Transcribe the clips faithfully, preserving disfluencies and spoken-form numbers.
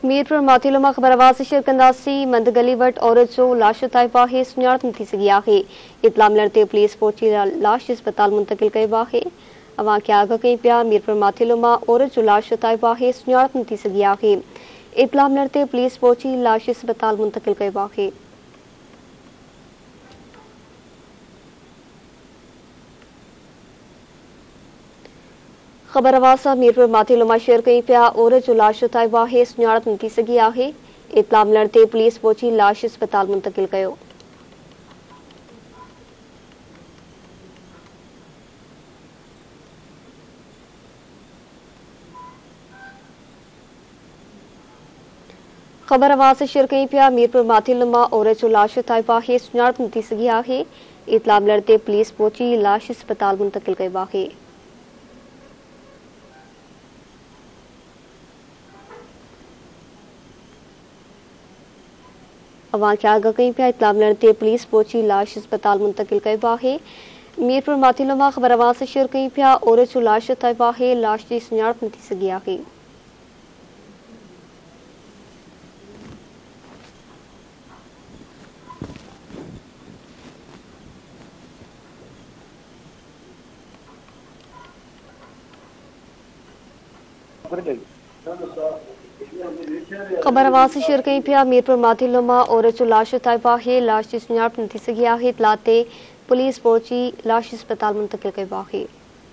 मीरपुर माथिलो में ख़बरवाज़ शेयर कंदासी मंद गली वट औरत जो लाश ताइबा है सुञाणप न थी सघी आहे। इतला मिलण ते पुलिस पहुंची लाश अस्पताल मुंतकिल कयो आहे। अवां खे आगाह कई पिया मीरपुर माथिलो में औरत जो लाश ताइबा है सुञाणप न थी सघी आहे। इतला मिलण ते पुलिस पहुंची लाश अस्पताल मुंतकिल कयो आहे। ख़बरवाज़ मीरपुर माथिलो में शेयर कई पिया औरत जो लाश ताइबा है सुञाणप न थी सघी आहे। इतला मिलण ते पुलिस पहुंची लाश अस्पताल मुंतकिल कयो। ख़बरवाज़ शेयर कई पिया मीरपुर माथिलो में औरत जो लाश ताइबा है सुञाणप न थी सघी आहे। इतला मिलण ते पुलिस पहुंची लाश अस्पताल मुंतकिल कयो आहे। अवां खे आगाह कई पिया इतला मिलण ते पुलिस पहुंची लाश अस्पताल मुंतकिल कयो आहे। मीरपुर माथिलो में ख़बरवाज़ शेयर कई पिया औरत जो लाश ताइबा है लाश जी सुञाणप न थी सघी आहे। ख़बरवाज़ शेयर कई पिया मीरपुर माथिलो में औरत जो लाश ताइबा है लाश जी सुञाणप न थी सघी आहे। इतला ते पुलिस पहुंची लाश अस्पताल मुंतकिल कयो आहे।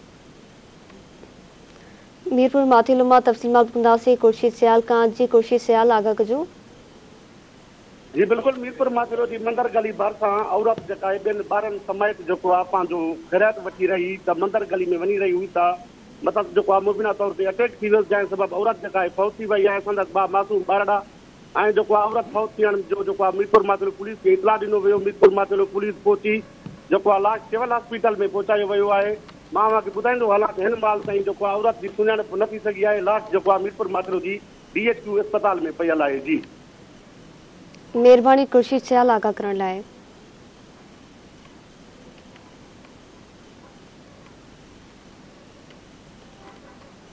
मीरपुर माथिलो में तफ़सीलात कंदासीं खुर्शीद सियाल खां। जी खुर्शीद सियाल आगाह कजो। जी बिल्कुल मीरपुर माथिलो जी मंदर गली भरिसां औरत जेका आहे ॿियनि ॿारनि समेत जेको आहे पंहिंजो ख़ैरात वठी रही त मंदर गली में वञी रही हुई त मतिलबु जेको आहे मुबीना तौर ते अटैक थी वियुसि जंहिं सबबु औरत जेका आहे फौत थी वई आहे। संदसि ॿ मासूम ॿारड़ा ऐं जेको आहे औरत फौत थियण जो जेको आहे मीरपुर माथिलो पुलिस खे इतला ॾिनो वियो। मीरपुर माथिलो पुलिस पहुची जेको आहे लाश सिविल हॉस्पिटल में पहुचायो वियो आहे। मां तव्हांखे ॿुधाईंदो हलां त हिन महिल ताईं जेको आहे औरत जी सुञाणप न थी सघी आहे। लाश जेको आहे Mirpur Mathelo G D H Q अस्पताल में पयल आहे। जी मेहरबानी खुर्शीद सियाल आगाह करण लाइ।